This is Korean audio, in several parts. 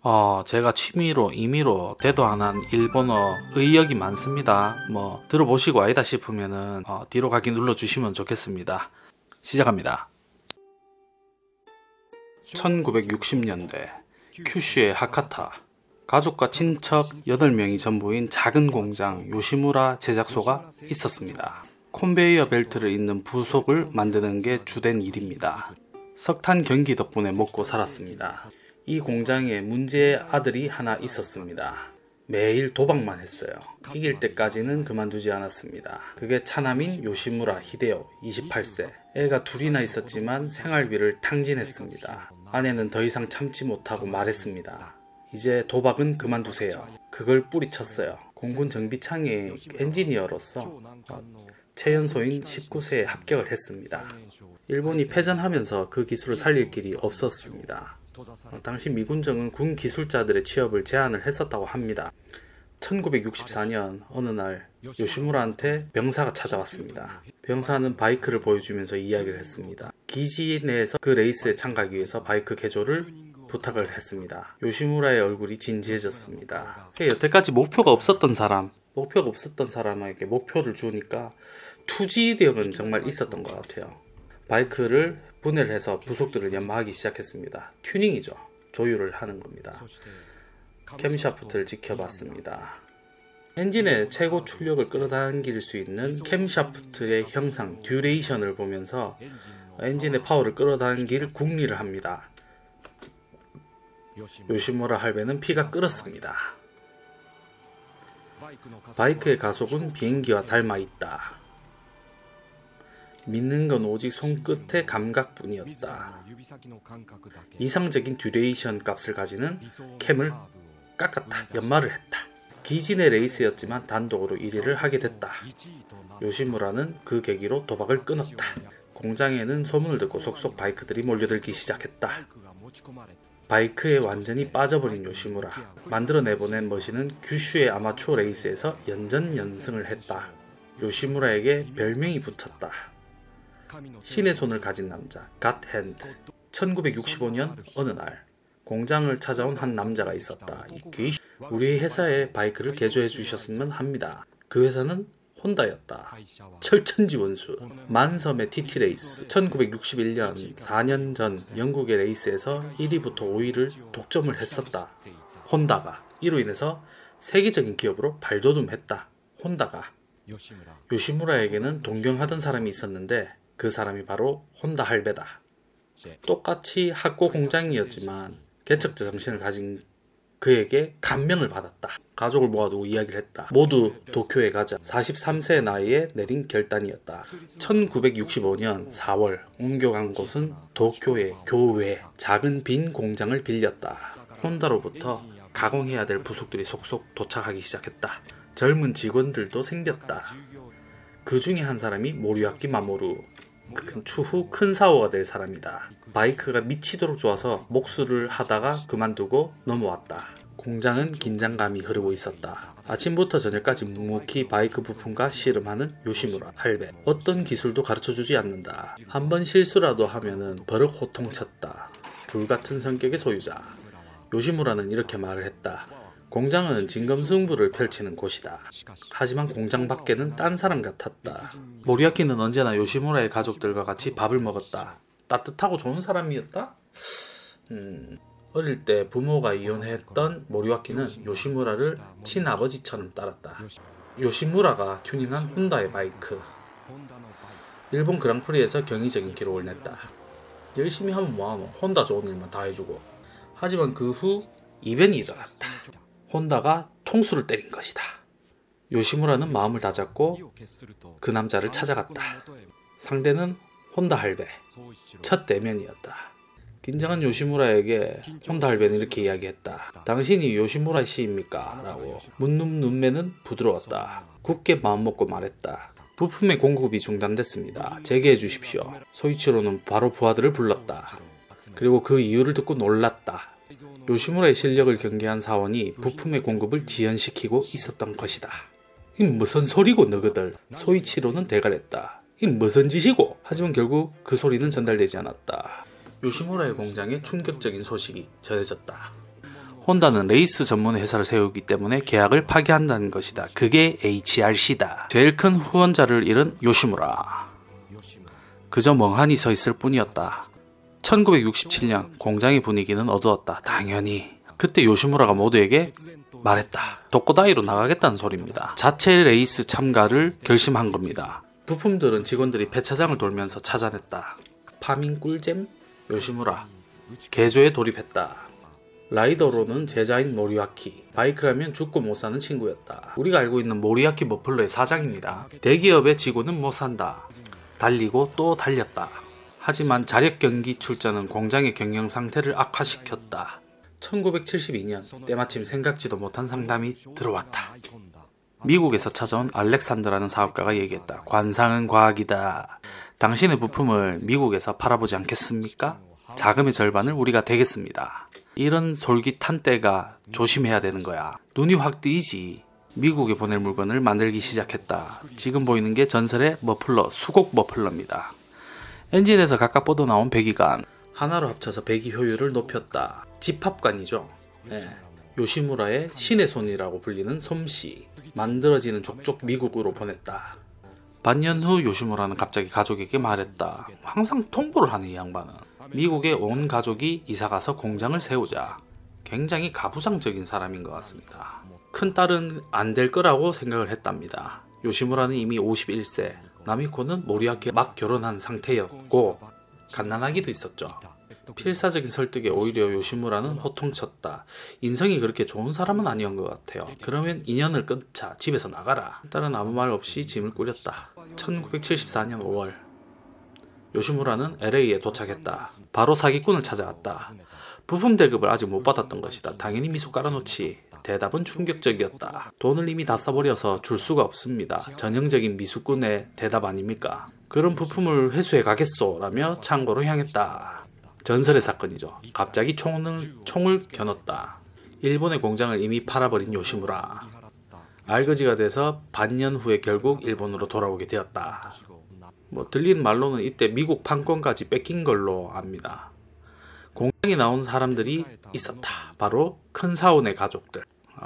제가 취미로 임의로 대도 안 한 일본어 의역이 많습니다. 들어보시고 아니다 싶으면은 뒤로 가기 눌러주시면 좋겠습니다. 시작합니다. 1960년대 큐슈의 하카타, 가족과 친척 8명이 전부인 작은 공장 요시무라 제작소가 있었습니다. 컨베이어 벨트를 잇는 부속을 만드는 게 주된 일입니다. 석탄 경기 덕분에 먹고 살았습니다. 이 공장에 문제의 아들이 하나 있었습니다. 매일 도박만 했어요. 이길 때까지는 그만두지 않았습니다. 그게 차남인 요시무라 히데요 28세. 애가 둘이나 있었지만 생활비를 탕진했습니다. 아내는 더 이상 참지 못하고 말했습니다. 이제 도박은 그만두세요. 그걸 뿌리쳤어요. 공군 정비창의 엔지니어로서 최연소인 19세에 합격을 했습니다. 일본이 패전하면서 그 기술을 살릴 길이 없었습니다. 당시 미군정은 군 기술자들의 취업을 제한을 했었다고 합니다. 1964년 어느 날 요시무라한테 병사가 찾아왔습니다. 병사는 바이크를 보여주면서 이야기를 했습니다. 기지 내에서 그 레이스에 참가하기 위해서 바이크 개조를 부탁을 했습니다. 요시무라의 얼굴이 진지해졌습니다. 여태까지 목표가 없었던 사람에게 목표를 주니까 투지력은 정말 있었던 것 같아요. 바이크를 분해를 해서 부속들을 연마하기 시작했습니다. 튜닝이죠. 조율을 하는 겁니다. 캠샤프트를 지켜봤습니다. 엔진의 최고 출력을 끌어당길 수 있는 캠샤프트의 형상, 듀레이션을 보면서 엔진의 파워를 끌어당길 궁리를 합니다. 요시무라 할배는 피가 끓었습니다. 바이크의 가속은 비행기와 닮아 있다. 믿는 건 오직 손끝의 감각뿐이었다. 이상적인 듀레이션 값을 가지는 캠을 깎았다. 연마를 했다. 기지 내 레이스였지만 단독으로 1위를 하게 됐다. 요시무라는 그 계기로 도박을 끊었다. 공장에는 소문을 듣고 속속 바이크들이 몰려들기 시작했다. 바이크에 완전히 빠져버린 요시무라. 만들어 내보낸 머신은 규슈의 아마추어 레이스에서 연전연승을 했다. 요시무라에게 별명이 붙었다. 신의 손을 가진 남자, 갓핸드. 1965년 어느 날 공장을 찾아온 한 남자가 있었다. 우리 회사에 바이크를 개조해 주셨으면 합니다. 그 회사는 혼다였다. 철천지 원수. 만섬의 TT레이스. 1961년 4년 전 영국의 레이스에서 1위부터 5위를 독점을 했었다. 혼다가 이로 인해서 세계적인 기업으로 발돋움했다. 혼다가. 요시무라에게는 동경하던 사람이 있었는데 그 사람이 바로 혼다 할배다. 똑같이 학고 공장이었지만 개척자 정신을 가진 그에게 감명을 받았다. 가족을 모아두고 이야기를 했다. 모두 도쿄에 가자. 43세의 나이에 내린 결단이었다. 1965년 4월 옮겨간 곳은 도쿄의 교외 작은 빈 공장을 빌렸다. 혼다로부터 가공해야 될 부속들이 속속 도착하기 시작했다. 젊은 직원들도 생겼다. 그 중에 한 사람이 모리야키 마모루. 추후 큰 사고가 될 사람이다. 바이크가 미치도록 좋아서 목수를 하다가 그만두고 넘어왔다. 공장은 긴장감이 흐르고 있었다. 아침부터 저녁까지 묵묵히 바이크 부품과 씨름하는 요시무라 할배. 어떤 기술도 가르쳐주지 않는다. 한 번 실수라도 하면은 버럭 호통쳤다. 불같은 성격의 소유자. 요시무라는 이렇게 말을 했다. 공장은 진검승부를 펼치는 곳이다. 하지만 공장 밖에는 딴 사람 같았다. 모리야키는 언제나 요시무라의 가족들과 같이 밥을 먹었다. 따뜻하고 좋은 사람이었다? 어릴 때 부모가 이혼했던 모리야키는 요시무라를 친아버지처럼 따랐다. 요시무라가 튜닝한 혼다의 바이크. 일본 그랑프리에서 경이적인 기록을 냈다. 열심히 하면 뭐하노? 혼다 좋은 일만 다 해주고. 하지만 그 후 이변이 일어났다. 혼다가 통수를 때린 것이다. 요시무라는 마음을 다잡고 그 남자를 찾아갔다. 상대는 혼다 할배. 첫 대면이었다. 긴장한 요시무라에게 혼다 할배는 이렇게 이야기했다. 당신이 요시무라 씨입니까? 라고. 묻는 눈매는 부드러웠다. 굳게 마음먹고 말했다. 부품의 공급이 중단됐습니다. 재개해 주십시오. 소이치로는 바로 부하들을 불렀다. 그리고 그 이유를 듣고 놀랐다. 요시무라의 실력을 경계한 사원이 부품의 공급을 지연시키고 있었던 것이다. 이 무슨 소리고 너희들. 소이치로는 대갈했다. 이 무슨 짓이고. 하지만 결국 그 소리는 전달되지 않았다. 요시무라의 공장에 충격적인 소식이 전해졌다. 혼다는 레이스 전문 회사를 세우기 때문에 계약을 파기한다는 것이다. 그게 HRC다. 제일 큰 후원자를 잃은 요시무라. 그저 멍하니 서 있을 뿐이었다. 1967년 공장의 분위기는 어두웠다. 당연히. 그때 요시무라가 모두에게 말했다. 독고다이로 나가겠다는 소리입니다. 자체 레이스 참가를 결심한 겁니다. 부품들은 직원들이 폐차장을 돌면서 찾아냈다. 파밍 꿀잼? 요시무라. 개조에 돌입했다. 라이더로는 제자인 모리와키. 바이크라면 죽고 못 사는 친구였다. 우리가 알고 있는 모리와키 머플러의 사장입니다. 대기업의 직원은 못 산다. 달리고 또 달렸다. 하지만 자력 경기 출전은 공장의 경영 상태를 악화시켰다. 1972년 때마침 생각지도 못한 상담이 들어왔다. 미국에서 찾아온 알렉산더라는 사업가가 얘기했다. 관상은 과학이다. 당신의 부품을 미국에서 팔아보지 않겠습니까? 자금의 절반을 우리가 대겠습니다. 이런 솔깃한 때가 조심해야 되는 거야. 눈이 확 뜨이지. 미국에 보낼 물건을 만들기 시작했다. 지금 보이는 게 전설의 머플러, 수곡 머플러입니다. 엔진에서 각각 뻗어나온 배기관. 하나로 합쳐서 배기 효율을 높였다. 집합관이죠. 네. 요시무라의 신의 손이라고 불리는 솜씨. 만들어지는 족족 미국으로 보냈다. 반년 후 요시무라는 갑자기 가족에게 말했다. 항상 통보를 하는 이 양반은. 미국의 온 가족이 이사가서 공장을 세우자. 굉장히 가부장적인 사람인 것 같습니다. 큰딸은 안 될 거라고 생각을 했답니다. 요시무라는 이미 51세, 나미코는 모리와키와 막 결혼한 상태였고 갓난아기도 있었죠. 필사적인 설득에 오히려 요시무라는 호통쳤다. 인성이 그렇게 좋은 사람은 아니었던 것 같아요. 그러면 인연을 끊자. 집에서 나가라. 딸은 아무 말 없이 짐을 꾸렸다. 1974년 5월 요시무라는 LA에 도착했다. 바로 사기꾼을 찾아갔다. 부품 대급을 아직 못 받았던 것이다. 당연히 미수 깔아놓지. 대답은 충격적이었다. 돈을 이미 다 써버려서 줄 수가 없습니다. 전형적인 미수꾼의 대답 아닙니까? 그런 부품을 회수해 가겠소 라며 창고로 향했다. 전설의 사건이죠. 갑자기 총을 겨눴다. 일본의 공장을 이미 팔아버린 요시무라. 알거지가 돼서 반년 후에 결국 일본으로 돌아오게 되었다. 들리는 말로는 이때 미국 판권까지 뺏긴 걸로 압니다. 공장에 나온 사람들이 있었다. 바로 큰사원의 가족들.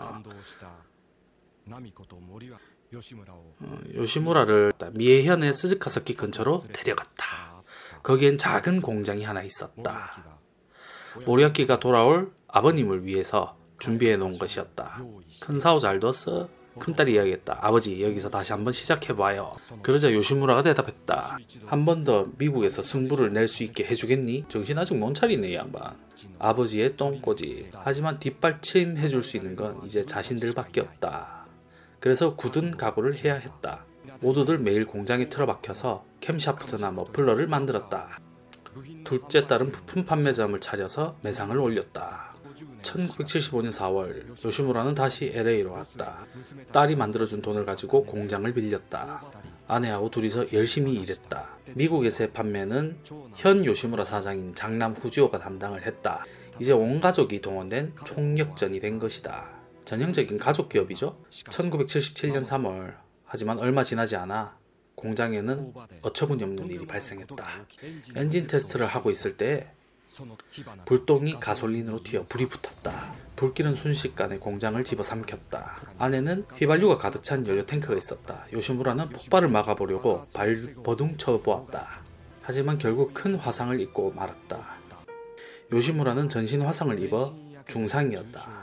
요시무라를 미에현의 스즈카사키 근처로 데려갔다. 거기엔 작은 공장이 하나 있었다. 모리와키가 돌아올 아버님을 위해서 준비해 놓은 것이었다. 큰사오 잘 뒀어? 큰딸이 이야기했다. 아버지, 여기서 다시 한번 시작해봐요. 그러자 요시무라가 대답했다. 한 번 더 미국에서 승부를 낼 수 있게 해주겠니? 정신 아직 못 차리네, 이 양반. 아버지의 똥꼬집. 하지만 뒷받침 해줄 수 있는 건 이제 자신들밖에 없다. 그래서 굳은 각오를 해야 했다. 모두들 매일 공장에 틀어박혀서 캠샤프트나 머플러를 만들었다. 둘째 딸은 부품 판매점을 차려서 매상을 올렸다. 1975년 4월 요시무라는 다시 LA로 왔다. 딸이 만들어준 돈을 가지고 공장을 빌렸다. 아내하고 둘이서 열심히 일했다. 미국에서의 판매는 현 요시무라 사장인 장남 후지오가 담당을 했다. 이제 온 가족이 동원된 총력전이 된 것이다. 전형적인 가족 기업이죠. 1977년 3월 하지만 얼마 지나지 않아 공장에는 어처구니없는 일이 발생했다. 엔진 테스트를 하고 있을 때 불똥이 가솔린으로 튀어 불이 붙었다. 불길은 순식간에 공장을 집어삼켰다. 안에는 휘발유가 가득 찬 연료 탱크가 있었다. 요시무라는 폭발을 막아보려고 발버둥쳐 보았다. 하지만 결국 큰 화상을 입고 말았다. 요시무라는 전신 화상을 입어 중상이었다.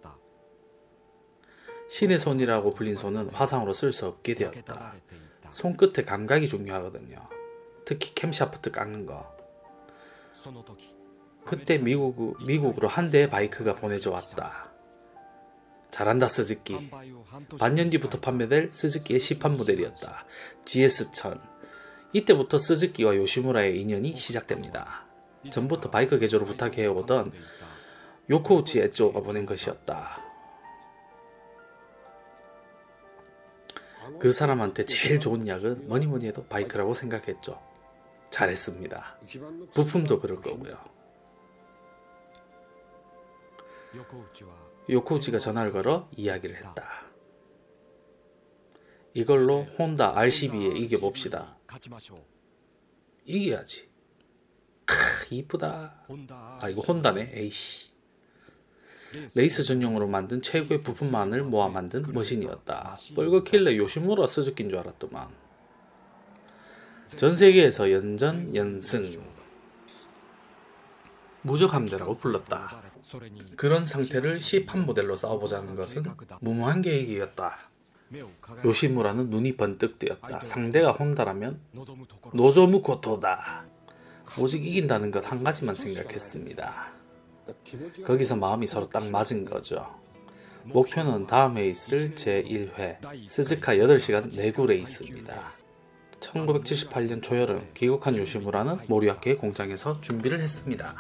신의 손이라고 불린 손은 화상으로 쓸 수 없게 되었다. 손끝의 감각이 중요하거든요. 특히 캠샤프트 깎는 거. 그때 미국으로 한 대의 바이크가 보내져 왔다. 잘한다 스즈키. 반년 뒤부터 판매될 스즈키의 시판 모델이었다. GS1000. 이때부터 스즈키와 요시무라의 인연이 시작됩니다. 전부터 바이크 개조를 부탁해오던 요코우치 에쪼가 보낸 것이었다. 그 사람한테 제일 좋은 약은 뭐니뭐니 해도 바이크라고 생각했죠. 잘했습니다. 부품도 그럴 거고요. 요코우치가 전화를 걸어 이야기를 했다. 이걸로 혼다 RCB에 이겨봅시다. 이겨야지. 이쁘다. 아, 이거 혼다네. 에이씨. 레이스 전용으로 만든 최고의 부품만을 모아 만든 머신이었다. 뻘겋길래 요시무라 스즈키인 줄 알았더만. 전 세계에서 연전 연승 무적함대라고 불렀다. 그런 상태를 C8 모델로 싸워보자는 것은 무모한 계획이었다. 요시무라는 눈이 번뜩 뜨였다. 상대가 혼다라면 노조무 고토다. 오직 이긴다는 것 한 가지만 생각했습니다. 거기서 마음이 서로 딱 맞은 거죠. 목표는 다음에 있을 제1회 스즈카 8시간 내구 레이스입니다. 1978년 초여름 귀국한 요시무라는 모리와케 공장에서 준비를 했습니다.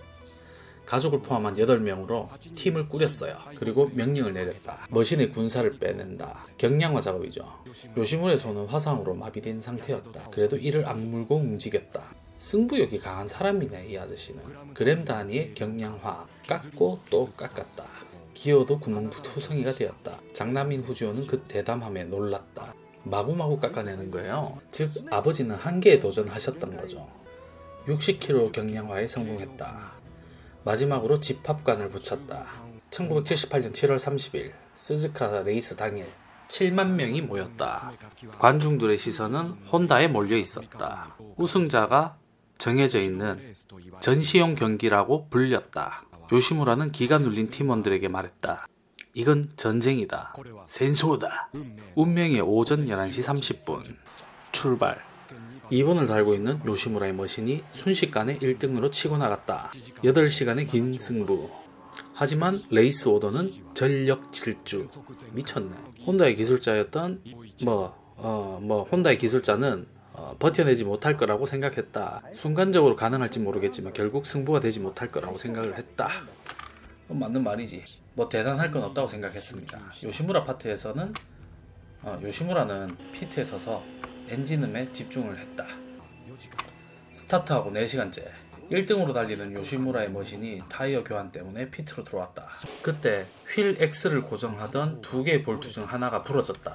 가족을 포함한 8명으로 팀을 꾸렸어요. 그리고 명령을 내렸다. 머신의 군사를 빼낸다. 경량화 작업이죠. 요시무라의 손은 화상으로 마비된 상태였다. 그래도 이를 악물고 움직였다. 승부욕이 강한 사람이네, 이 아저씨는. 그램 단위의 경량화, 깎고 또 깎았다. 기어도 구멍투성이가 되었다. 장남인 후지오는 그 대담함에 놀랐다. 마구마구 깎아내는 거예요. 즉 아버지는 한계에 도전하셨던 거죠. 60kg 경량화에 성공했다. 마지막으로 집합관을 붙였다. 1978년 7월 30일 스즈카 레이스 당일 7만 명이 모였다. 관중들의 시선은 혼다에 몰려 있었다. 우승자가 정해져 있는 전시용 경기라고 불렸다. 요시무라는 기가 눌린 팀원들에게 말했다. 이건 전쟁이다. 센소다. 운명의 오전 11시 30분 출발. 2번을 달고 있는 요시무라의 머신이 순식간에 1등으로 치고 나갔다. 8시간의 긴 승부. 하지만 레이스 오더는 전력 질주. 미쳤네. 혼다의 기술자였던 혼다의 기술자는 버텨내지 못할 거라고 생각했다. 순간적으로 가능할지 모르겠지만 결국 승부가 되지 못할 거라고 생각을 했다. 맞는 말이지. 뭐 대단할 건 없다고 생각했습니다. 요시무라 파트에서는 요시무라는 피트에 서서 엔진음에 집중을 했다. 스타트하고 4시간째 1등으로 달리는 요시무라의 머신이 타이어 교환 때문에 피트로 들어왔다. 그때 휠 X를 고정하던 2개의 볼트 중 하나가 부러졌다.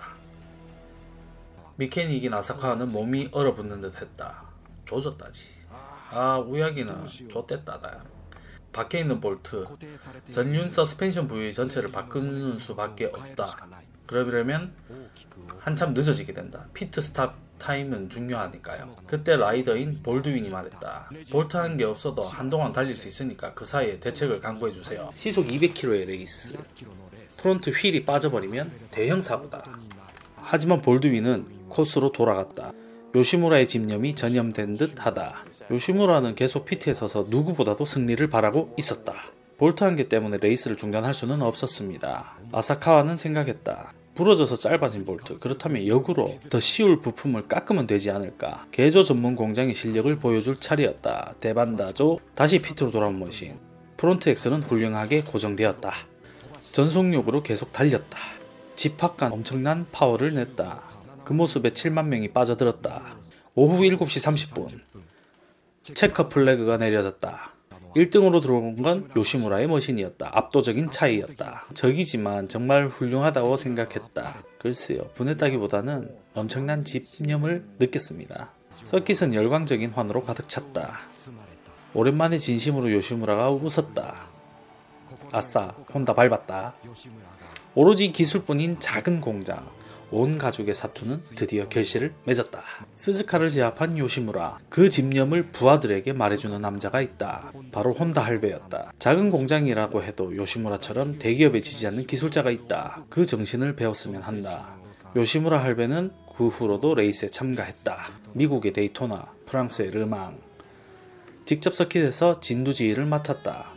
미케닉인 아사카와는 몸이 얼어붙는 듯 했다. 조졌다지. 우야기는 좆됐다다. 밖에 있는 볼트, 전륜 서스펜션 부위 전체를 바꾸는 수밖에 없다. 그러려면 한참 늦어지게 된다. 피트 스탑 타임은 중요하니까요. 그때 라이더인 볼드윈이 말했다. 볼트 한 개 없어도 한동안 달릴 수 있으니까 그 사이에 대책을 강구해주세요. 시속 200km의 레이스. 프론트 휠이 빠져버리면 대형 사고다. 하지만 볼드윈은 코스로 돌아갔다. 요시무라의 집념이 전염된 듯 하다. 요시무라는 계속 피트에 서서 누구보다도 승리를 바라고 있었다. 볼트 한 개 때문에 레이스를 중단할 수는 없었습니다. 아사카와는 생각했다. 부러져서 짧아진 볼트, 그렇다면 역으로 더 쉬울 부품을 깎으면 되지 않을까. 개조 전문 공장의 실력을 보여줄 차례였다. 대반다조. 다시 피트로 돌아온 머신. 프론트 엑셀은 훌륭하게 고정되었다. 전속력으로 계속 달렸다. 집합간 엄청난 파워를 냈다. 그 모습에 7만 명이 빠져들었다. 오후 7시 30분 체커 플래그가 내려졌다. 1등으로 들어온 건 요시무라의 머신이었다. 압도적인 차이였다. 적이지만 정말 훌륭하다고 생각했다. 글쎄요, 분했다기보다는 엄청난 집념을 느꼈습니다. 서킷은 열광적인 환호로 가득 찼다. 오랜만에 진심으로 요시무라가 웃었다. 아싸, 혼다 밟았다. 오로지 기술뿐인 작은 공장. 온 가족의 사투는 드디어 결실을 맺었다. 스즈카를 제압한 요시무라. 그 집념을 부하들에게 말해주는 남자가 있다. 바로 혼다 할배였다. 작은 공장이라고 해도 요시무라처럼 대기업에 지지 않는 기술자가 있다. 그 정신을 배웠으면 한다. 요시무라 할배는 그 후로도 레이스에 참가했다. 미국의 데이토나, 프랑스의 르망. 직접 서킷에서 진두지휘를 맡았다.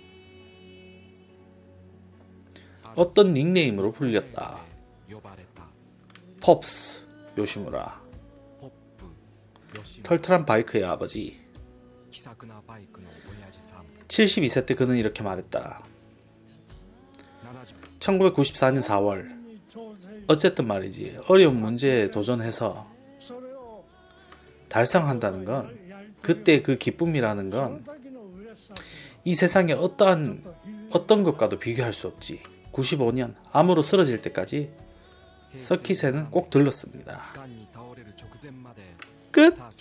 어떤 닉네임으로 불렸다. pop스 요시무라. 털털한 바이크의 아버지. 72세 때 그는 이렇게 말했다. 1994년 4월 어쨌든 말이지, 어려운 문제에 도전해서 달성한다는 건, 그때 그 기쁨이라는 건 이 세상에 어떤 것과도 비교할 수 없지. 95년 암으로 쓰러질 때까지 서킷에는 꼭 들렀습니다. 끝!